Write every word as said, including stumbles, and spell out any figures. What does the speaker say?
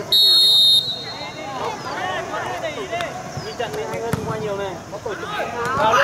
trận này hay hơn qua nhiều này. Có tổ chức